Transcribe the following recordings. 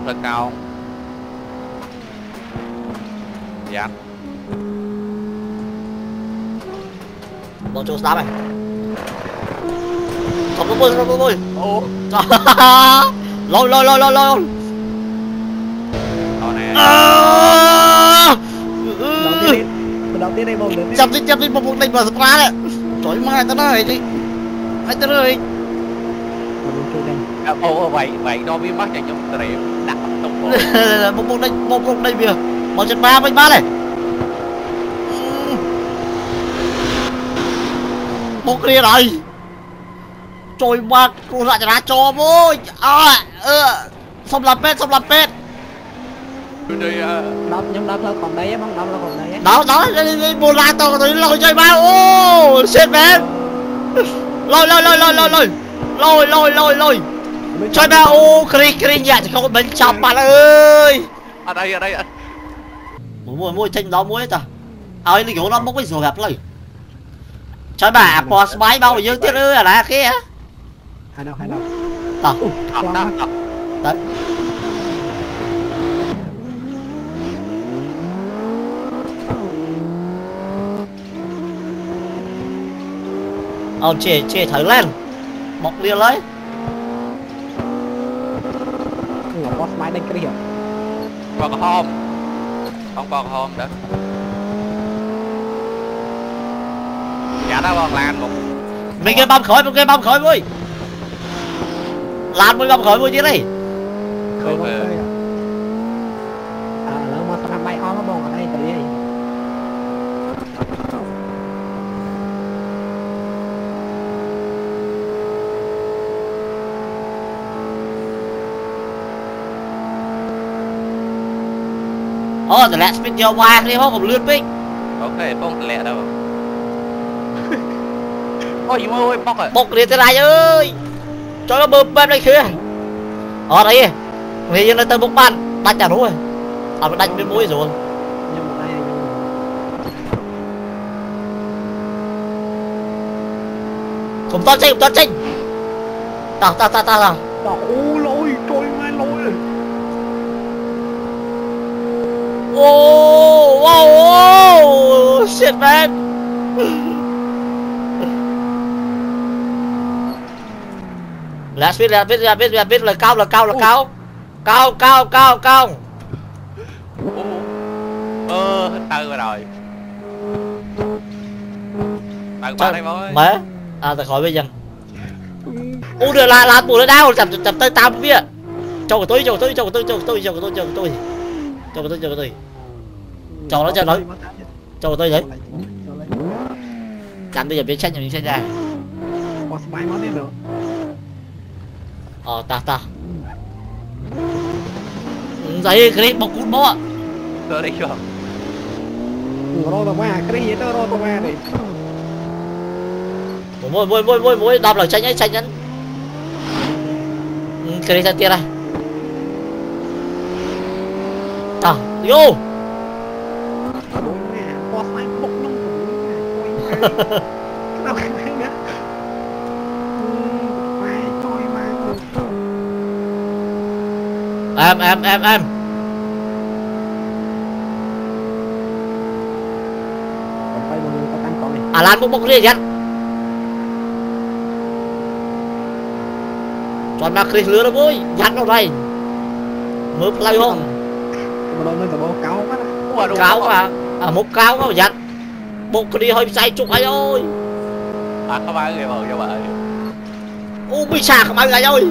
bông thật cao. Dạ. Bọn chỗ đá này. Không có bôi. Ô. Lôi. Đầu tiên đây bông được. Chăm đi một đánh vào ra đấy. Trời mai tao nói đi. Hai tao ơi. Ô vậy nó biết bắt chẳng trong trệm đặt tung một cuộc đây bìa. Một trận ba này. Một kia rồi. Trời mà cô lại ra cho môi. Xong làm pet. Đâm là còn đây á, băng đâm là còn đây á. Đó đi một lại tao thấy lôi chơi ba. Ô shit man. Lôi. Chơi ba ô kri nhẹ thì không bên trong bạn ơi. Ở đây ạ. Môi tranh đó môi ta. Ơi nó nó mốc cái rồi gặp lấy. Chơi bà boss máy bao nhiêu tiết ơi là kia. Hai đâu. Tao. Đấy. Chê thử lên. Bọc liền lấy. Boss máy đánh cái hiểu. Còn hôm. Không còn hôm nữa. Dạ đó còn lan một. Mình cái băm khỏi vui. Lan mới băm khỏi vui chứ đi. Ok. Lỡ mà sao bay on nó bông ở đây tự đi. Thì lẹ speed nhiều qua đi không còn lướt pích. Ok bông lẹ đâu. Ôi bóc rồi. Bốc đi tới đây ơi. Cho nó bơm đây kia. Đấy. Người nó tới bốc ban đánh chả đúng rồi. Nó đánh bên mũi rồi. Không to tranh. Ta. Lôi trôi mai lôi. Wow, shit man. Là speed là cao. Tư rồi. Tư ba đây bối. Mẹ. Tao khỏi bây giờ. Đưa là bùa nó đau chậm tới tao biết. Cho tôi. Cho tôi đấy. Chặn bây giờ biết chết mình ra. Boss máy nó được. Ta. Giấy clip một cút bó. Tôi đi chưa. Rô tao qua, cái gì đó rô tao qua đi. Môi đạp lời tranh nhắn. Cái này ra tia này. Vô. Boss máy bốc nhung của Em Lan bốc đi vậy. Chọn mà khơi lứa đó bôi dắt vào đây mới play không cáo mà một cáo nó dắt bốc đi hơi say chục ấy ơi. Có ba người bầu cho bà. Bị sạc không ai lại ơi.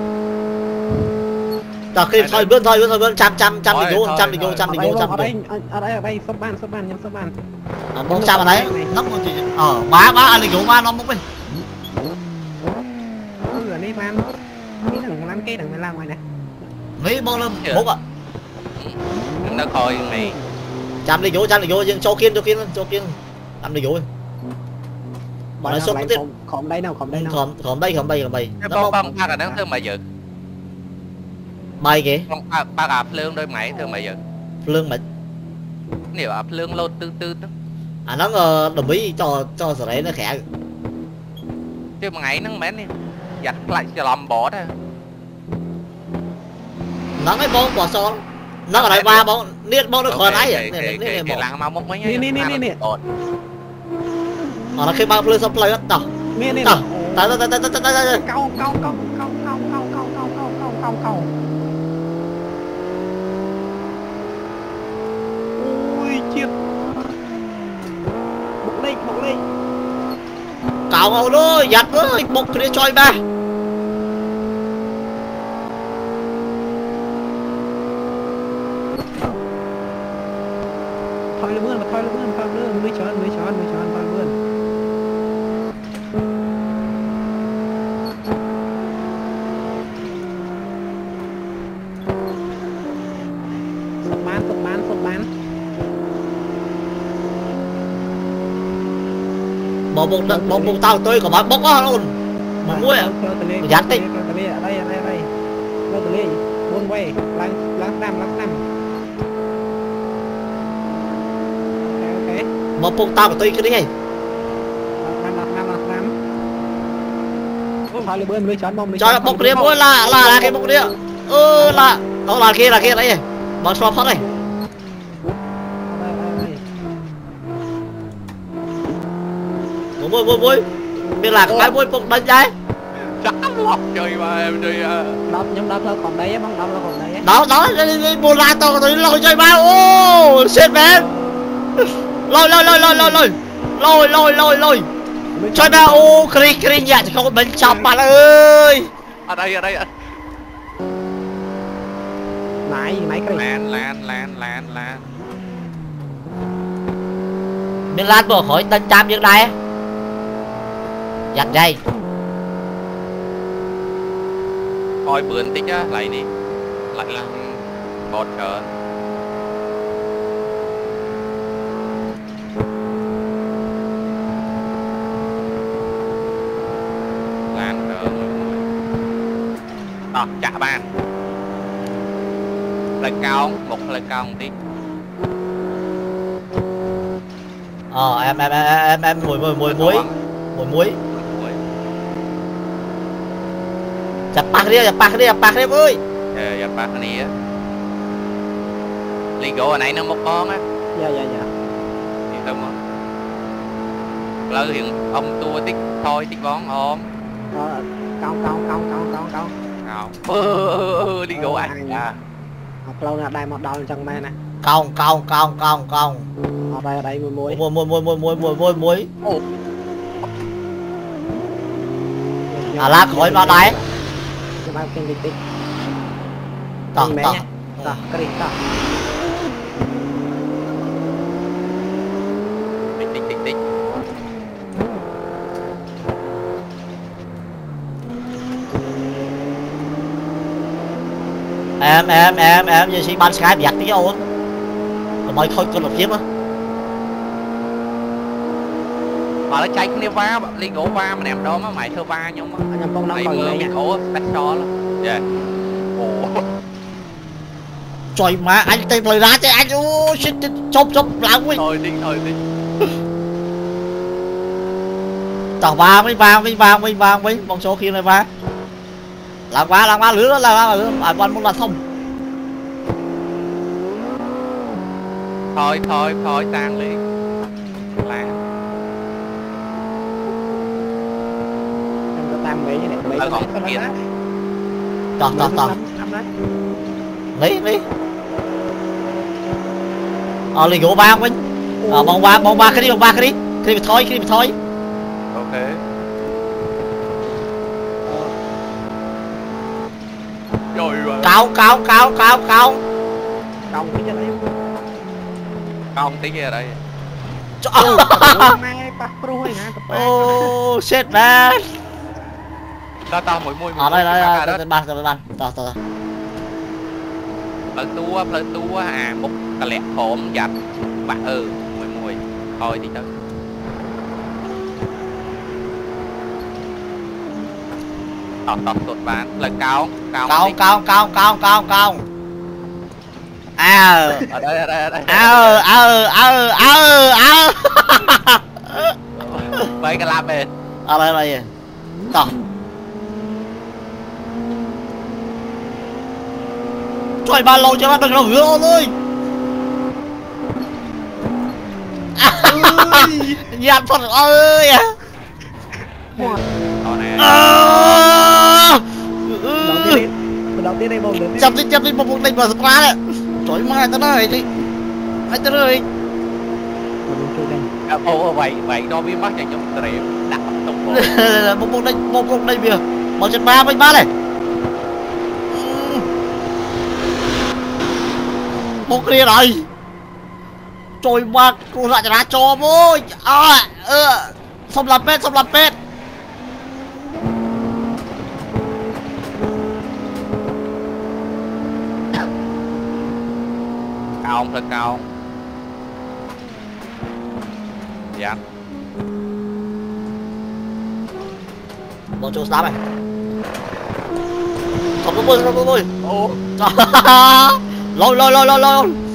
Ta khi thôi bươn trăm đi vô. Ở đây sắp ban bông sao mà đấy nó má anh đi vô má nó múc đi. Đi ban cái đừng làm cái đừng làm ngoài nè. Mấy bông lên múc ạ. Nó coi này. Trăm đi vô cho kiên làm đi vô. Bọn nó xuất tiết. Khom đây nào. Khom đây. Nó bông ba là đáng thương mày giật. Bay kìa. Ba ạp lương đôi mày thương mày giật. Lương mày. Nếu ạp lương lô tư đó. Nó đồng ý cho sở đấy nó khẽ. Chứ mà ngày nó mến đi. Giặt lại cho làm bỏ đó. nó cái bông bỏ xó nó ở đây ba bông niết bông nó khỏi đấy cái làng mau mốc mấy nè nó khi bao lên xong play hết tao nè tao câu ui chết một ly cào ngầu đó giặt ơi bốc cái choi ba thôi là bươn mới chọn thôi bươn sụp bán bỏ bụng tao tôi có bốc á luôn mà mua à giặt đi đây đâu tụi buôn quay láng năm ok bỏ bụng tao của tôi cái đi năm thôi là bươn mới chọn bông cho bốc đi mua là cái bốc đi là nó là kia đấy bỏ xóa phát này môi biết là cái môi bốc đánh trái chắc lắm chơi mà em đi nhóm đập thôi còn đây á bóng đập là còn đây á đó đi buồn la tao tôi lôi chơi ba ô shit man lôi chơi ba ô kri nhặt không bên trong bạn ơi ở đây nãy cái lan miền Lan vừa khỏi tên trăm như đây giặt dây coi bữa tích á lại đi lại là bọt cờ lan cờ đó chả ban lên cao một lên cao một tí em muối chặt bạc đi ơi chặt bạc này á ly gỗ ở này nó một con á dạ yên tâm á lỡ hiện ông tua tích thôi tích bón ôm câu ly gỗ ăn à học lâu là đây một đôi chân mê nè cong ở đây muối lá khỏi vào đây cho ba kênh tích tỏ cái tích em giờ xin ban Skype giặt tí ôn rồi mọi khôi con lập hiếm á mà nó cháy cái va ly gỗ va mà ném đó mà mày thơ va nhưng mà anh em bông nó mày còn mưa đây bị nha gỗ bách so lắm dạ trời mà anh tìm lời ra cho anh ô shit chốc lãng quá thôi đi tao mới vàng một số khi này va lạng quá lửa anh quan muốn là thông thôi tan liền là em có tam mỹ này còn kia tao lấy lấy gỗ vàng mình bông ba cái đi cái đi thôi ok rồi cao công cái đấy không tí kia ở đây oh shit man tao mũi ở đây tên ban tao lỡ tua à một cái lẹt khổm giặt bạc mùi thôi đi tới tọt tụt bán là cao ở đây mấy cái làm bên ở đây gì tỏ trời ba lô cho bác đừng nó hứa thôi. Nhạt Phật ơi. Đó nè. đầu tiên đây bông lớn Chăm đi một đánh vào spra đấy. Trời mai tao nói đi. Ai tao ơi. Vậy đo biết mắt chẳng trong trệm đặt tông Một đây bìa. Một chân ba bên ba này. Một kia rồi. Trời mà cô lại ra cho bôi. Xong làm pet. cao thật cao. Dạ. Một chỗ đá này. Xong nó bôi. Ô. Lôi.